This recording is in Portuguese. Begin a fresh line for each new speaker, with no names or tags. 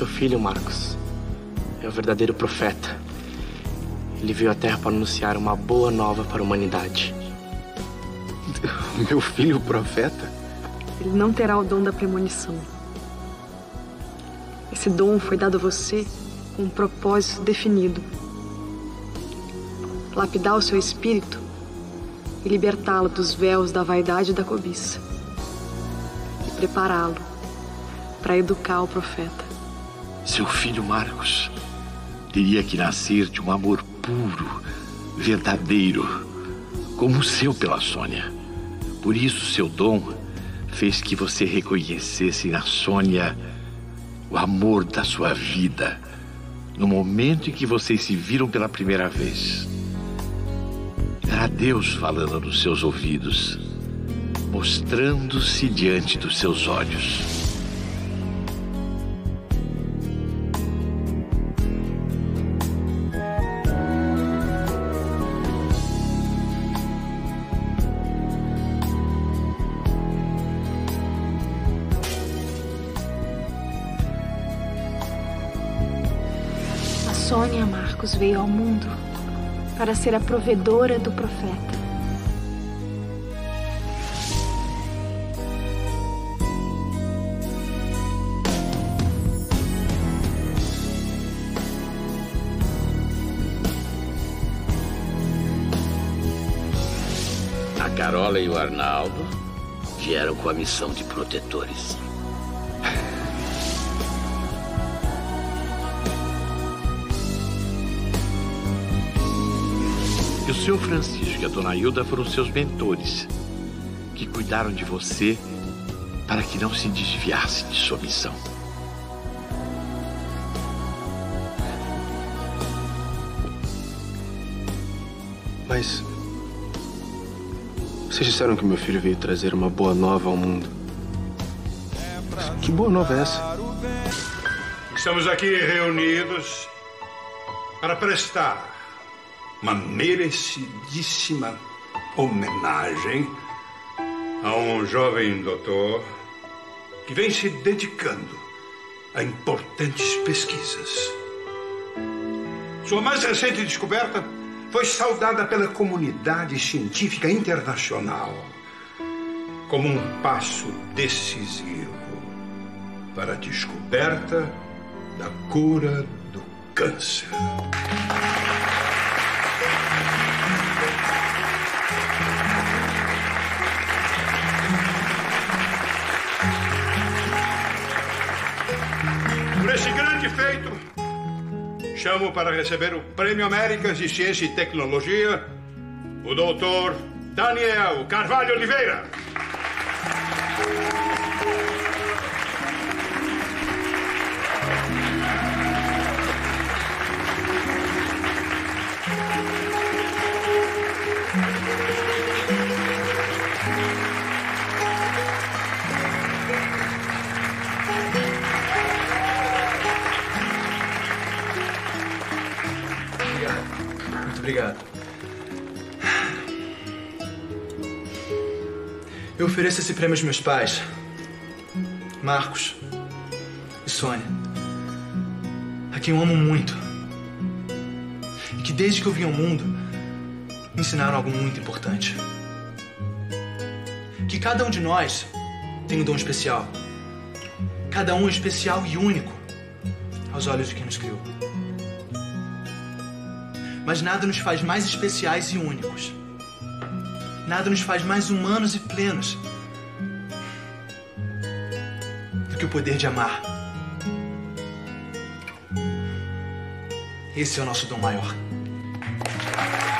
seu filho, Marcos, é o verdadeiro profeta. Ele veio à Terra para anunciar uma boa nova para a humanidade.
Meu filho, profeta?
Ele não terá o dom da premonição. Esse dom foi dado a você com um propósito definido. Lapidar o seu espírito e libertá-lo dos véus da vaidade e da cobiça. E prepará-lo para educar o profeta.
Seu filho Marcos teria que nascer de um amor puro, verdadeiro, como o seu pela Sônia. Por isso, seu dom fez que você reconhecesse na Sônia o amor da sua vida, no momento em que vocês se viram pela primeira vez. Era Deus falando nos seus ouvidos, mostrando-se diante dos seus olhos.
A Sônia Marcos veio ao mundo para ser a provedora do profeta.
A Carola e o Arnaldo vieram com a missão de protetores.
E o seu Francisco e a dona Hilda foram seus mentores, que cuidaram de você para que não se desviasse de sua missão.
Mas vocês disseram que meu filho veio trazer uma boa nova ao mundo. Que boa nova é essa?
Estamos aqui reunidos para prestar uma merecidíssima homenagem a um jovem doutor que vem se dedicando a importantes pesquisas. Sua mais recente descoberta foi saudada pela comunidade científica internacional como um passo decisivo para a descoberta da cura do câncer. Por esse grande feito, chamo para receber o Prêmio Américas de Ciência e Tecnologia o doutor Daniel Carvalho Oliveira.
Obrigado. Eu ofereço esse prêmio aos meus pais, Marcos e Sônia, a quem eu amo muito e que desde que eu vim ao mundo me ensinaram algo muito importante. Que cada um de nós tem um dom especial. Cada um é especial e único aos olhos de quem nos criou. Mas nada nos faz mais especiais e únicos. Nada nos faz mais humanos e plenos do que o poder de amar. Esse é o nosso dom maior.